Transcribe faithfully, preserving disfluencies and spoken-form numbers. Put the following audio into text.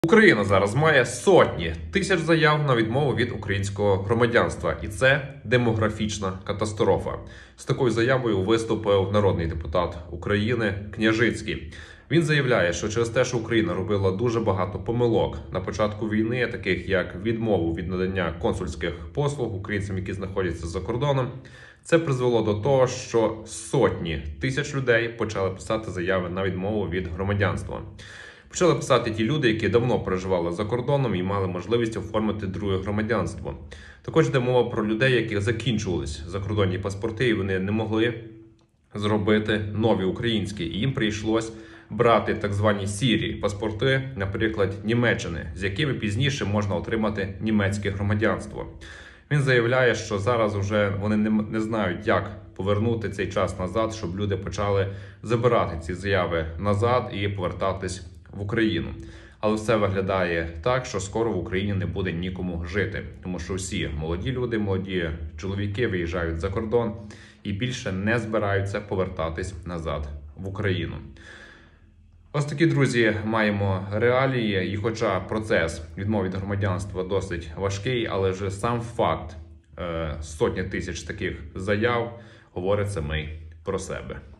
Україна зараз має сотні тисяч заяв на відмову від українського громадянства, і це демографічна катастрофа. З такою заявою виступив народний депутат України Княжицький. Він заявляє, що через те, що Україна робила дуже багато помилок на початку війни, таких як відмову від надання консульських послуг українцям, які знаходяться за кордоном, це призвело до того, що сотні тисяч людей почали писати заяви на відмову від громадянства. Почали писати ті люди, які давно проживали за кордоном і мали можливість оформити друге громадянство. Також йде мова про людей, які закінчувались закордонні паспорти, і вони не могли зробити нові українські. І їм прийшлось брати так звані сірі паспорти, наприклад, Німеччини, з якими пізніше можна отримати німецьке громадянство. Він заявляє, що зараз вже вони не, не знають, як повернути цей час назад, щоб люди почали забирати ці заяви назад і повертатись в Україну. Але все виглядає так, що скоро в Україні не буде нікому жити. Тому що всі молоді люди, молоді чоловіки виїжджають за кордон і більше не збираються повертатись назад в Україну. Ось такі, друзі, маємо реалії. І хоча процес відмови від громадянства досить важкий, але вже сам факт е, сотні тисяч таких заяв говорить самий про себе.